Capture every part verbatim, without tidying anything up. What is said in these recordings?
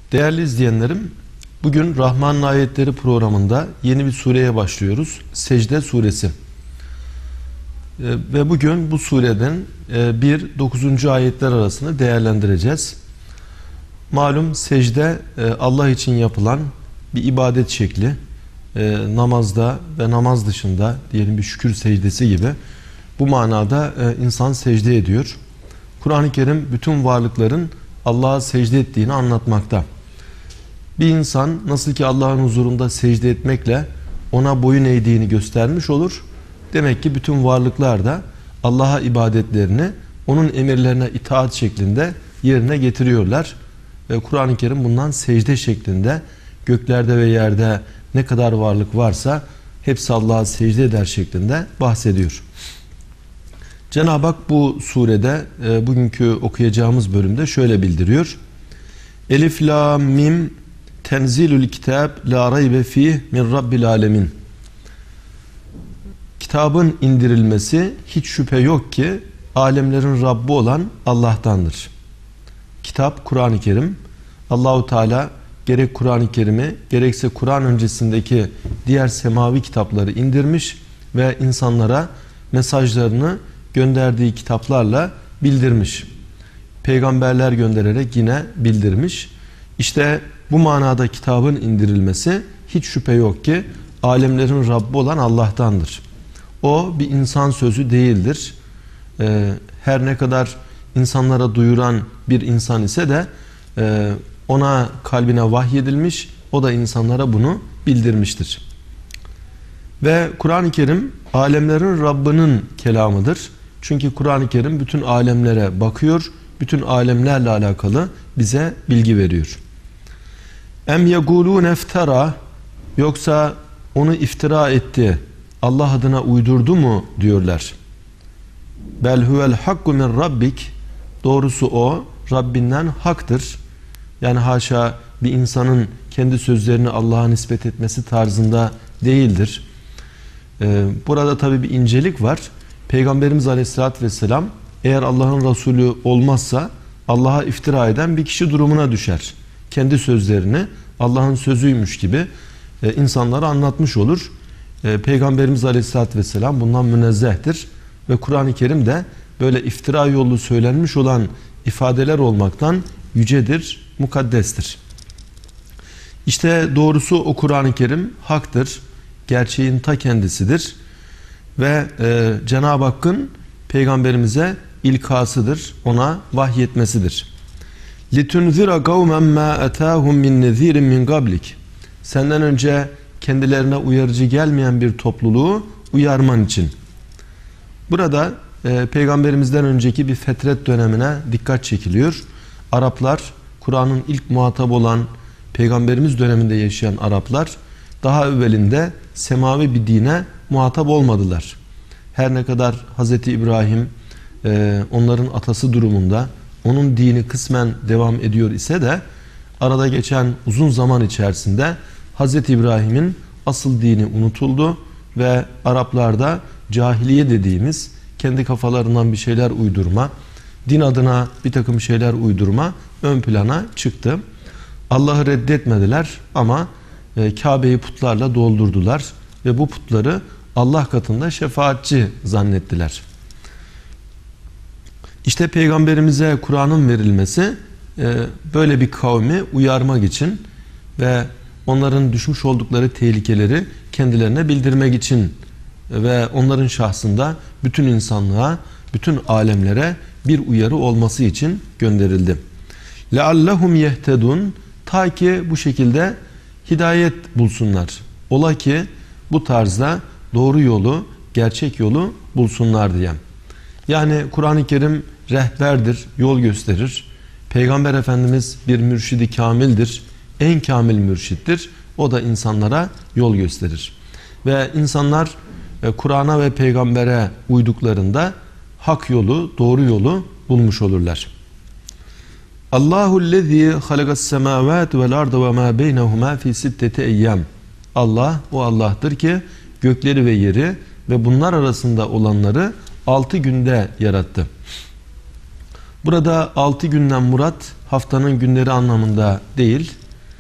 Değerli izleyenlerim, bugün Rahman'ın Ayetleri programında yeni bir sureye başlıyoruz. Secde suresi. Ve bugün bu sureden bir dokuzuncu ayetler arasını değerlendireceğiz. Malum secde Allah için yapılan bir ibadet şekli. Namazda ve namaz dışında diyelim bir şükür secdesi gibi bu manada insan secde ediyor. Kur'an-ı Kerim bütün varlıkların Allah'a secde ettiğini anlatmakta. Bir insan nasıl ki Allah'ın huzurunda secde etmekle ona boyun eğdiğini göstermiş olur. Demek ki bütün varlıklar da Allah'a ibadetlerini onun emirlerine itaat şeklinde yerine getiriyorlar. Ve Kur'an-ı Kerim bundan secde şeklinde göklerde ve yerde ne kadar varlık varsa hepsi Allah'a secde eder şeklinde bahsediyor. Cenab-ı Hak bu surede e, bugünkü okuyacağımız bölümde şöyle bildiriyor. Elif lam mim tenzilül kitab la raybe fih min rabbil alemin. Kitabın indirilmesi hiç şüphe yok ki alemlerin Rabbi olan Allah'tandır. Kitap Kur'an-ı Kerim. Allahu Teala gerek Kur'an-ı Kerim'i gerekse Kur'an öncesindeki diğer semavi kitapları indirmiş ve insanlara mesajlarını gönderdiği kitaplarla bildirmiş. Peygamberler göndererek yine bildirmiş. İşte bu manada kitabın indirilmesi hiç şüphe yok ki alemlerin Rabbi olan Allah'tandır. O bir insan sözü değildir. Ee, her ne kadar insanlara duyuran bir insan ise de e, ona kalbine vahyedilmiş, o da insanlara bunu bildirmiştir. Ve Kur'an-ı Kerim alemlerin Rabbinin kelamıdır. Çünkü Kur'an-ı Kerim bütün alemlere bakıyor, bütün alemlerle alakalı bize bilgi veriyor. Em yegulun eftara, yoksa onu iftira etti, Allah adına uydurdu mu diyorlar. Bel huvel hakku min rabbik, doğrusu o Rabbinden haktır. Yani haşa bir insanın kendi sözlerini Allah'a nispet etmesi tarzında değildir. Ee, burada tabi bir incelik var. Peygamberimiz Aleyhisselatü Vesselam eğer Allah'ın Resulü olmazsa Allah'a iftira eden bir kişi durumuna düşer. Kendi sözlerini Allah'ın sözüymüş gibi e, insanlara anlatmış olur. E, Peygamberimiz Aleyhisselatü Vesselam bundan münezzehtir. Ve Kur'an-ı Kerim de böyle iftira yolu söylenmiş olan ifadeler olmaktan yücedir, mukaddestir. İşte doğrusu o Kur'an-ı Kerim haktır, gerçeğin ta kendisidir ve e, Cenab-ı Hakk'ın Peygamberimize ilkasıdır, ona vahyetmesidir. لِتُنْذِرَ قَوْمًا مَا أَتَاهُمْ مِنْ نَذ۪يرٍ مِنْ قَبْلِكِ. Senden önce kendilerine uyarıcı gelmeyen bir topluluğu uyarman için. Burada e, Peygamberimizden önceki bir fetret dönemine dikkat çekiliyor. Araplar, Kur'an'ın ilk muhatap olan Peygamberimiz döneminde yaşayan Araplar daha evvelinde semavi bir dine muhatap olmadılar. Her ne kadar Hazreti İbrahim e, onların atası durumunda onun dini kısmen devam ediyor ise de arada geçen uzun zaman içerisinde Hazreti İbrahim'in asıl dini unutuldu ve Araplarda cahiliye dediğimiz kendi kafalarından bir şeyler uydurma, din adına bir takım şeyler uydurma ön plana çıktı. Allah'ı reddetmediler ama e, Kabe'yi putlarla doldurdular ve bu putları Allah katında şefaatçi zannettiler. İşte Peygamberimize Kur'an'ın verilmesi e, böyle bir kavmi uyarmak için ve onların düşmüş oldukları tehlikeleri kendilerine bildirmek için ve onların şahsında bütün insanlığa, bütün alemlere bir uyarı olması için gönderildi. لَعَلَّهُمْ يَهْتَدُونَ, ta ki bu şekilde hidayet bulsunlar. Ola ki bu tarzda doğru yolu, gerçek yolu bulsunlar diye. Yani Kur'an-ı Kerim rehberdir, yol gösterir. Peygamber Efendimiz bir mürşidi kamildir, en kamil mürşittir. O da insanlara yol gösterir. Ve insanlar Kur'an'a ve peygambere uyduklarında hak yolu, doğru yolu bulmuş olurlar. Allahu'llezî halakas semâvâti vel arda ve mâ beynehumâ fî sitteti eyyâm. Allah, o Allah'tır ki gökleri ve yeri ve bunlar arasında olanları altı günde yarattı. Burada altı günden murat haftanın günleri anlamında değil,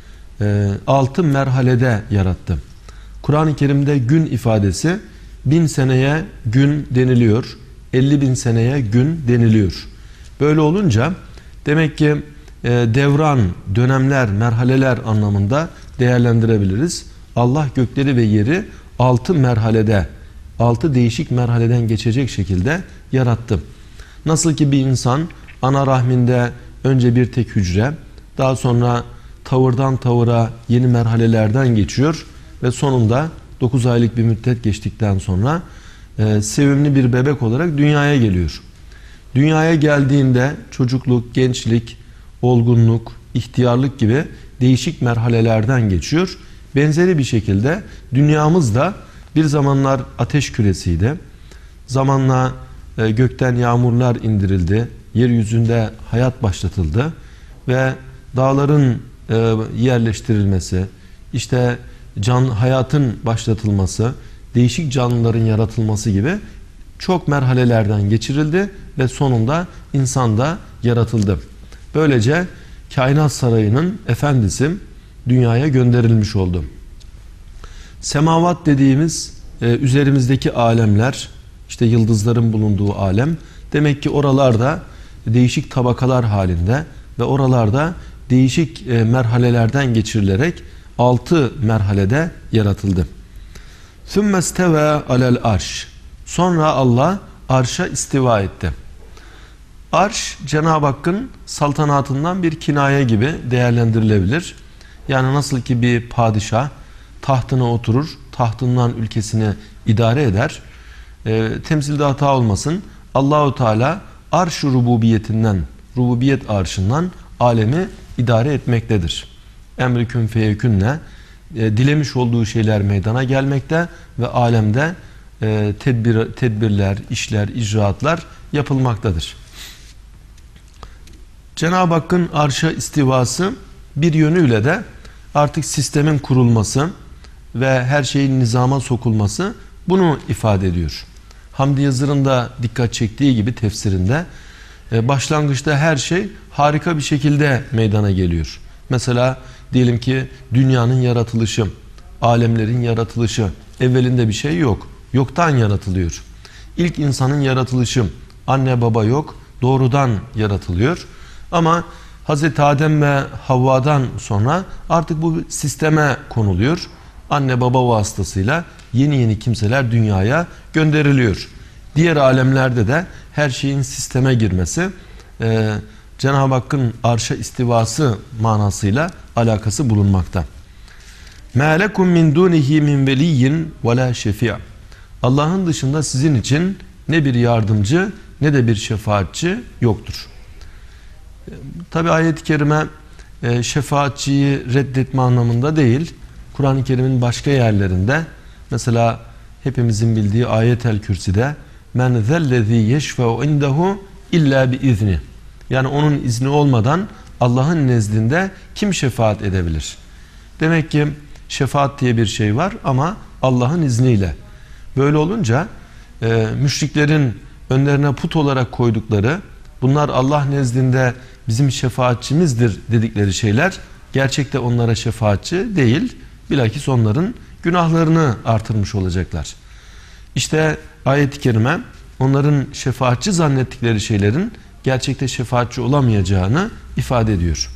altı merhalede yarattı. Kur'an-ı Kerim'de gün ifadesi bin seneye gün deniliyor, elli bin seneye gün deniliyor. Böyle olunca demek ki devran, dönemler, merhaleler anlamında değerlendirebiliriz. Allah gökleri ve yeri altı merhalede, altı değişik merhaleden geçecek şekilde yarattı. Nasıl ki bir insan ana rahminde önce bir tek hücre, daha sonra tavırdan tavıra yeni merhalelerden geçiyor ve sonunda dokuz aylık bir müddet geçtikten sonra e, sevimli bir bebek olarak dünyaya geliyor. Dünyaya geldiğinde çocukluk, gençlik, olgunluk, ihtiyarlık gibi değişik merhalelerden geçiyor. Benzeri bir şekilde dünyamız da bir zamanlar ateş küresiydi. Zamanla e, gökten yağmurlar indirildi. Yeryüzünde hayat başlatıldı ve dağların e, yerleştirilmesi, işte can hayatın başlatılması, değişik canlıların yaratılması gibi çok merhalelerden geçirildi ve sonunda insan da yaratıldı. Böylece kainat sarayının efendisi dünyaya gönderilmiş oldu. Semavat dediğimiz e, üzerimizdeki alemler, işte yıldızların bulunduğu alem, demek ki oralarda değişik tabakalar halinde ve oralarda değişik e, merhalelerden geçirilerek altı merhalede yaratıldı. ثُمَّ اسْتَوَى عَلَى الْعَرْشِ Sonra Allah arşa istiva etti. Arş, Cenab-ı Hakk'ın saltanatından bir kinaye gibi değerlendirilebilir. Yani nasıl ki bir padişah tahtına oturur, tahtından ülkesini idare eder. E, temsilde hata olmasın. Allahu Teala arş-ı rububiyetinden, rububiyet arşından alemi idare etmektedir. Emri kün feyekünle e, dilemiş olduğu şeyler meydana gelmekte ve alemde e, tedbir, tedbirler, işler, icraatlar yapılmaktadır. Cenab-ı Hakk'ın arşa istivası bir yönüyle de artık sistemin kurulması ve her şeyin nizama sokulması bunu ifade ediyor. Hamdi Yazır'ın da dikkat çektiği gibi tefsirinde başlangıçta her şey harika bir şekilde meydana geliyor. Mesela diyelim ki dünyanın yaratılışı, alemlerin yaratılışı, evvelinde bir şey yok. Yoktan yaratılıyor. İlk insanın yaratılışı, anne baba yok, doğrudan yaratılıyor. Ama Hazreti Adem ve Havva'dan sonra artık bu sisteme konuluyor. Anne baba vasıtasıyla yeni yeni kimseler dünyaya gönderiliyor. Diğer alemlerde de her şeyin sisteme girmesi e, Cenab-ı Hakk'ın arşa istivası manasıyla alakası bulunmakta. مَا لَكُمْ مِنْ دُونِهِ مِنْ وَلِيٍّ وَلَا شَفِيعٍ Allah'ın dışında sizin için ne bir yardımcı ne de bir şefaatçi yoktur. Tabi ayet-i kerime e, şefaatçiyi reddetme anlamında değil. Kur'an-ı Kerim'in başka yerlerinde, mesela hepimizin bildiği Ayet-el Kürsi'de men zellezî yeşfe'u indehu illa biizni, yani onun izni olmadan Allah'ın nezdinde kim şefaat edebilir? Demek ki şefaat diye bir şey var ama Allah'ın izniyle. Böyle olunca e, müşriklerin önlerine put olarak koydukları, bunlar Allah nezdinde bizim şefaatçimizdir dedikleri şeyler gerçekte onlara şefaatçi değil, bilakis onların günahlarını artırmış olacaklar. İşte ayet-i kerime onların şefaatçi zannettikleri şeylerin gerçekte şefaatçi olamayacağını ifade ediyor.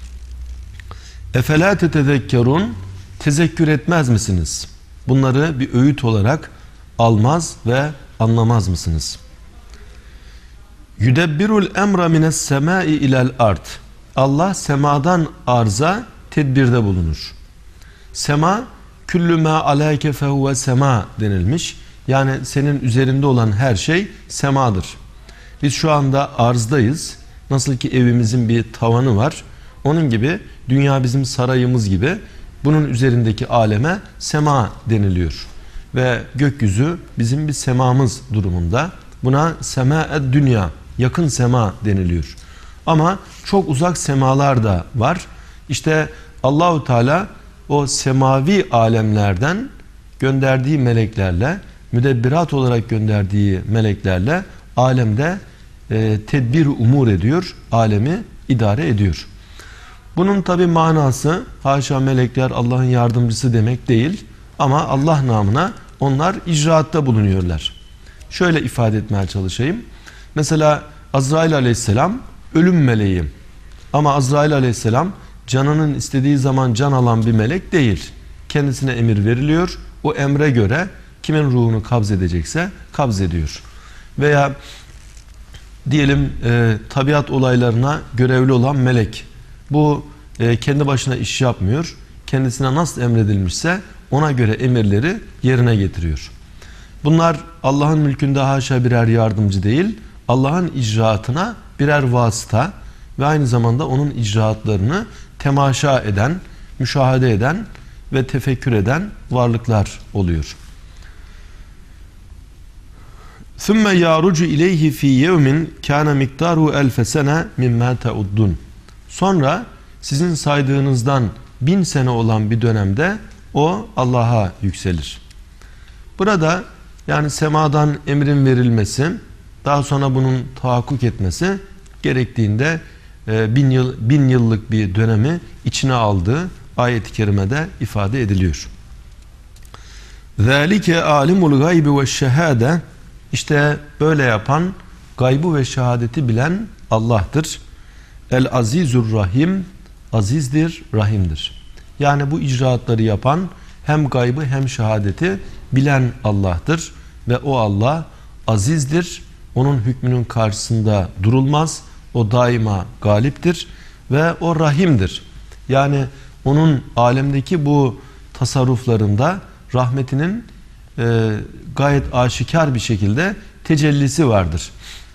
Efela tetezekkerun, tezekkür etmez misiniz? Bunları bir öğüt olarak almaz ve anlamaz mısınız? Yudebbirul emra mines semai ilel ard. Allah semadan arza tedbirde bulunur. Sema, küllü ma aleyke fehuve sema denilmiş. Yani senin üzerinde olan her şey semadır. Biz şu anda arzdayız. Nasıl ki evimizin bir tavanı var, onun gibi dünya bizim sarayımız gibi, bunun üzerindeki aleme sema deniliyor. Ve gökyüzü bizim bir semamız durumunda. Buna sema-ed dünya, yakın sema deniliyor. Ama çok uzak semalar da var. İşte Allahu Teala o semavi alemlerden gönderdiği meleklerle, müdebbirat olarak gönderdiği meleklerle alemde e, tedbir umur ediyor, alemi idare ediyor. Bunun tabi manası haşa melekler Allah'ın yardımcısı demek değil ama Allah namına onlar icraatta bulunuyorlar. Şöyle ifade etmeye çalışayım. Mesela Azrail aleyhisselam ölüm meleği ama Azrail aleyhisselam canının istediği zaman can alan bir melek değil. Kendisine emir veriliyor. O emre göre kimin ruhunu kabzedecekse kabzediyor. Veya diyelim e, tabiat olaylarına görevli olan melek. Bu e, kendi başına iş yapmıyor. Kendisine nasıl emredilmişse ona göre emirleri yerine getiriyor. Bunlar Allah'ın mülkünde haşa birer yardımcı değil, Allah'ın icraatına birer vasıta ve aynı zamanda onun icraatlarını temaşa eden, müşahede eden ve tefekkür eden varlıklar oluyor. ثُمَّ يَعْرُجُ اِلَيْهِ ف۪ي يَوْمٍ كَانَ مِقْدَارُهُ أَلْفَ سَنَةٍ مِمَّا تَعُدُّونَ. Sonra sizin saydığınızdan bin sene olan bir dönemde o Allah'a yükselir. Burada yani semadan emrin verilmesi, daha sonra bunun tahakkuk etmesi gerektiğinde e, bin, yıl, bin yıllık bir dönemi içine aldığı ayet-i kerimede ifade ediliyor. ذَٰلِكَ عَالِمُ الْغَيْبِ وَالشَّهَادَةِ. İşte böyle yapan, gaybı ve şehadeti bilen Allah'tır. El-Azizur Rahim, azizdir, rahimdir. Yani bu icraatları yapan hem gaybı hem şehadeti bilen Allah'tır. Ve o Allah azizdir. Onun hükmünün karşısında durulmaz. O daima galiptir. Ve o rahimdir. Yani onun alemdeki bu tasarruflarında rahmetinin e, gayet aşikar bir şekilde tecellisi vardır.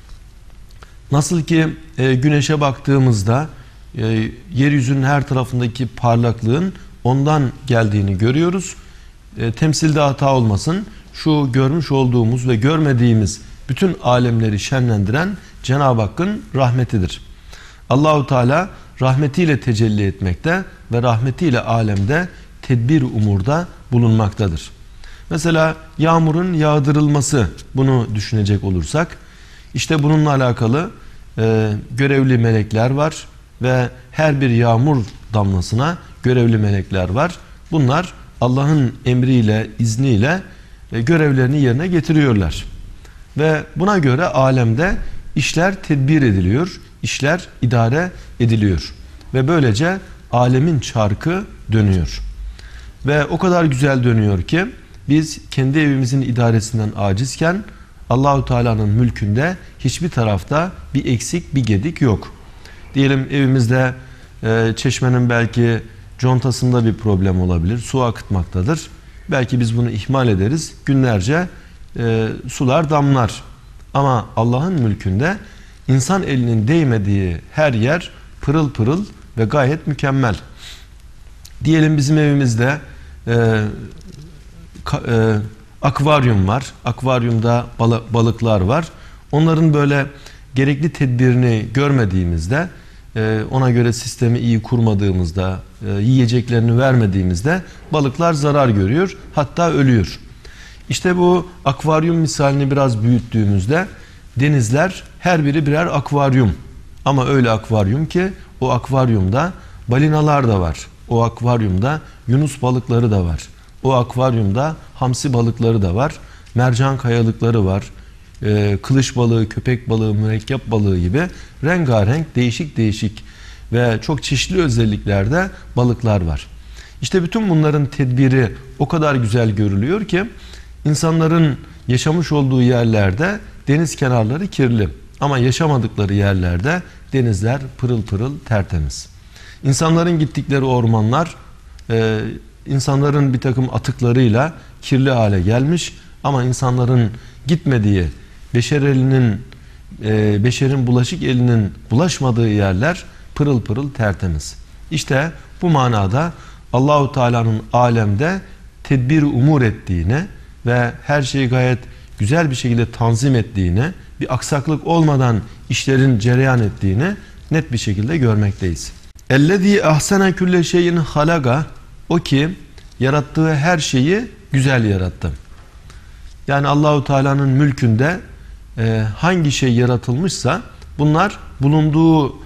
Nasıl ki e, güneşe baktığımızda e, yeryüzünün her tarafındaki parlaklığın ondan geldiğini görüyoruz. E, temsilde hata olmasın. Şu görmüş olduğumuz ve görmediğimiz bütün alemleri şenlendiren Cenab-ı Hakk'ın rahmetidir. Allahu Teala rahmetiyle tecelli etmekte ve rahmetiyle alemde tedbir umurda bulunmaktadır. Mesela yağmurun yağdırılması, bunu düşünecek olursak, işte bununla alakalı e, görevli melekler var ve her bir yağmur damlasına görevli melekler var. Bunlar Allah'ın emriyle, izniyle e, görevlerini yerine getiriyorlar. Ve buna göre alemde işler tedbir ediliyor, işler idare ediliyor. Ve böylece alemin çarkı dönüyor. Ve o kadar güzel dönüyor ki biz kendi evimizin idaresinden acizken Allahu Teala'nın mülkünde hiçbir tarafta bir eksik, bir gedik yok. Diyelim evimizde e, çeşmenin belki contasında bir problem olabilir, su akıtmaktadır. Belki biz bunu ihmal ederiz, günlerce e, sular damlar. Ama Allah'ın mülkünde insan elinin değmediği her yer pırıl pırıl ve gayet mükemmel. Diyelim bizim evimizde e, ka, e, akvaryum var. Akvaryumda balı, balıklar var. Onların böyle gerekli tedbirini görmediğimizde, e, ona göre sistemi iyi kurmadığımızda, e, yiyeceklerini vermediğimizde balıklar zarar görüyor, hatta ölüyor. İşte bu akvaryum misalini biraz büyüttüğümüzde denizler her biri birer akvaryum. Ama öyle akvaryum ki o akvaryumda balinalar da var. O akvaryumda yunus balıkları da var. O akvaryumda hamsi balıkları da var. Mercan kayalıkları var. Ee, kılıç balığı, köpek balığı, mürekkep balığı gibi rengarenk, değişik değişik ve çok çeşitli özelliklerde balıklar var. İşte bütün bunların tedbiri o kadar güzel görülüyor ki insanların yaşamış olduğu yerlerde deniz kenarları kirli. Ama yaşamadıkları yerlerde denizler pırıl pırıl tertemiz. İnsanların gittikleri ormanlar e, insanların bir takım atıklarıyla kirli hale gelmiş ama insanların gitmediği, beşer elinin e, beşerin bulaşık elinin bulaşmadığı yerler pırıl pırıl tertemiz. İşte bu manada Allahu Teala'nın alemde tedbir umur ettiğini ve her şeyi gayet güzel bir şekilde tanzim ettiğini, bir aksaklık olmadan işlerin cereyan ettiğini net bir şekilde görmekteyiz. اَلَّذ۪ي اَحْسَنَ كُلَّ şeyin halaga, o ki yarattığı her şeyi güzel yarattı. Yani Allahu Teala'nın mülkünde e, hangi şey yaratılmışsa bunlar bulunduğu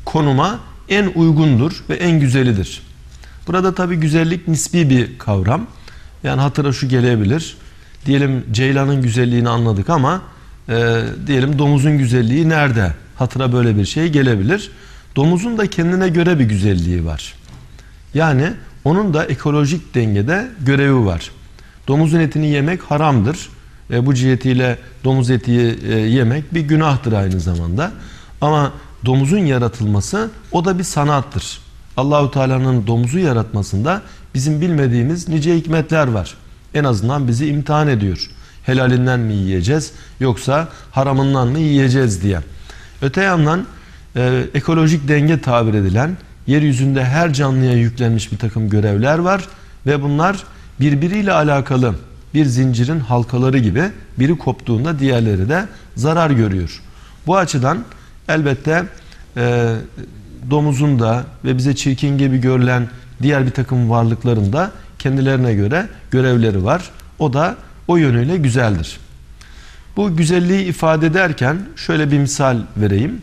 konuma en uygundur ve en güzelidir. Burada tabi güzellik nisbi bir kavram. Yani hatıra şu gelebilir. Diyelim ceylanın güzelliğini anladık ama e, diyelim domuzun güzelliği nerede? Hatıra böyle bir şey gelebilir. Domuzun da kendine göre bir güzelliği var. Yani onun da ekolojik dengede görevi var. Domuzun etini yemek haramdır. E, bu cihetiyle domuz eti e, yemek bir günahtır aynı zamanda. Ama domuzun yaratılması o da bir sanattır. Allahu Teala'nın domuzu yaratmasında bizim bilmediğimiz nice hikmetler var. En azından bizi imtihan ediyor. Helalinden mi yiyeceğiz yoksa haramından mı yiyeceğiz diye. Öte yandan e, ekolojik denge tabir edilen yeryüzünde her canlıya yüklenmiş bir takım görevler var ve bunlar birbiriyle alakalı bir zincirin halkaları gibi, biri koptuğunda diğerleri de zarar görüyor. Bu açıdan elbette e, domuzun da ve bize çirkin gibi görülen diğer bir takım varlıkların da kendilerine göre görevleri var. O da o yönüyle güzeldir. Bu güzelliği ifade ederken şöyle bir misal vereyim.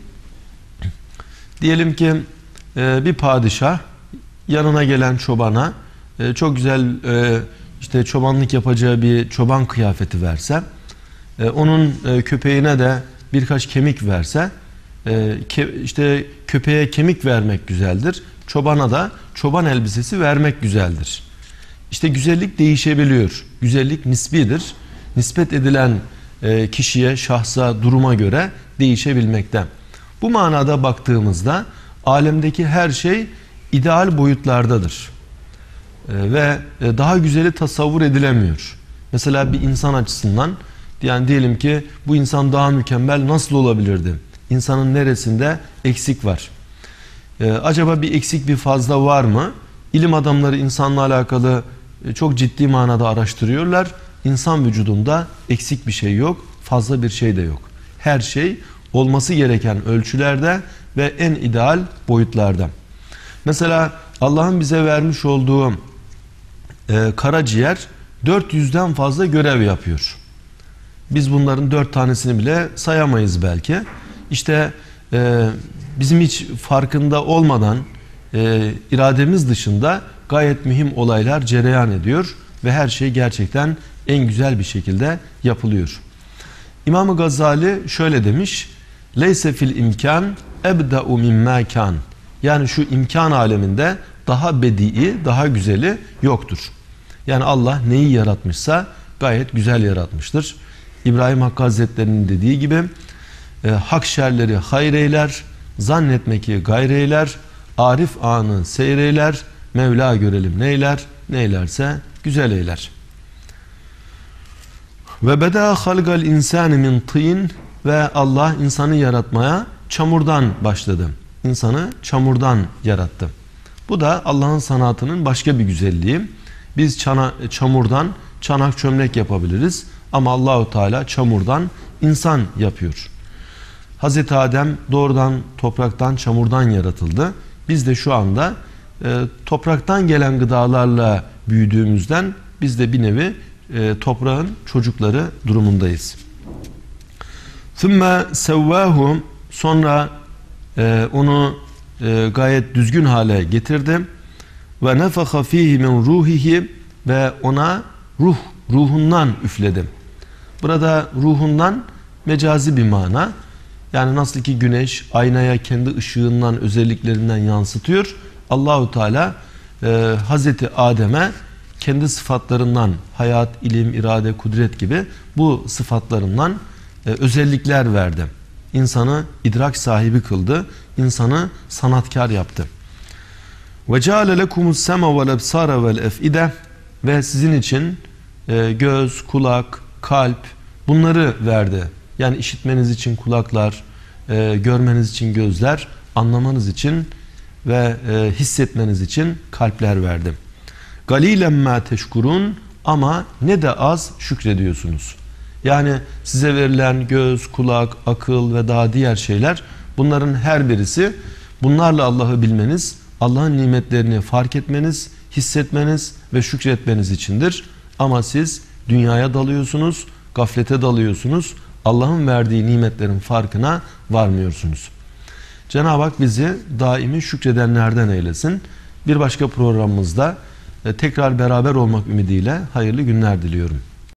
Diyelim ki e, bir padişah yanına gelen çobana e, çok güzel e, işte çobanlık yapacağı bir çoban kıyafeti verse, e, onun e, köpeğine de birkaç kemik verse, e, ke, işte köpeğe kemik vermek güzeldir. Çobana da çoban elbisesi vermek güzeldir. İşte güzellik değişebiliyor. Güzellik nisbidir. Nispet edilen e, kişiye, şahsa, duruma göre değişebilmekte. Bu manada baktığımızda alemdeki her şey ideal boyutlardadır. E, ve e, daha güzeli tasavvur edilemiyor. Mesela bir insan açısından, yani diyelim ki bu insan daha mükemmel nasıl olabilirdi? İnsanın neresinde eksik var? E, acaba bir eksik bir fazla var mı? İlim adamları insanla alakalı e, çok ciddi manada araştırıyorlar. İnsan vücudunda eksik bir şey yok, fazla bir şey de yok. Her şey olması gereken ölçülerde ve en ideal boyutlarda. Mesela Allah'ın bize vermiş olduğu e, karaciğer dört yüzden fazla görev yapıyor. Biz bunların dört tanesini bile sayamayız belki. İşte e, bizim hiç farkında olmadan e, irademiz dışında gayet mühim olaylar cereyan ediyor ve her şey gerçekten en güzel bir şekilde yapılıyor. İmam-ı Gazali şöyle demiş: "Leyse fil imkan ebda'u mimma kan." Yani şu imkan aleminde daha bedii, daha güzeli yoktur. Yani Allah neyi yaratmışsa gayet güzel yaratmıştır. İbrahim Hakkı Hazretleri'nin dediği gibi e, hak şerleri hayreyler, zannetme ki gayreyler, arif anı seyreyler, Mevla görelim neyler, neylerse güzel eyler. Ve beda halgal insani min tin, ve Allah insanı yaratmaya çamurdan başladı. İnsanı çamurdan yarattı. Bu da Allah'ın sanatının başka bir güzelliği. Biz çana, çamurdan çanak çömlek yapabiliriz ama Allahu Teala çamurdan insan yapıyor. Hazreti Adem doğrudan topraktan, çamurdan yaratıldı. Biz de şu anda e, topraktan gelen gıdalarla büyüdüğümüzden biz de bir nevi e, toprağın çocukları durumundayız. ثُمَّ سَوَّاهُ Sonra e, onu e, gayet düzgün hale getirdi. Ve نَفَخَ ف۪يهِ مِنْ ruhihi Ve ona ruh, ruhundan üfledi. Burada ruhundan mecazi bir mana. Yani nasıl ki güneş aynaya kendi ışığından, özelliklerinden yansıtıyor, Allahu Teala e, Hazreti Adem'e kendi sıfatlarından, hayat, ilim, irade, kudret gibi bu sıfatlarından e, özellikler verdi. İnsanı idrak sahibi kıldı, insanı sanatkar yaptı. Ve ceale lekumus sema vel ebsara vel efide Ve sizin için e, göz, kulak, kalp bunları verdi. Yani işitmeniz için kulaklar, e, görmeniz için gözler, anlamanız için ve e, hissetmeniz için kalpler verdi. Galilen ma teşkurun, ama ne de az şükrediyorsunuz. Yani size verilen göz, kulak, akıl ve daha diğer şeyler, bunların her birisi bunlarla Allah'ı bilmeniz, Allah'ın nimetlerini fark etmeniz, hissetmeniz ve şükretmeniz içindir. Ama siz dünyaya dalıyorsunuz, gaflete dalıyorsunuz, Allah'ın verdiği nimetlerin farkına varmıyorsunuz. Cenab-ı Hak bizi daimi şükredenlerden eylesin. Bir başka programımızda tekrar beraber olmak ümidiyle hayırlı günler diliyorum.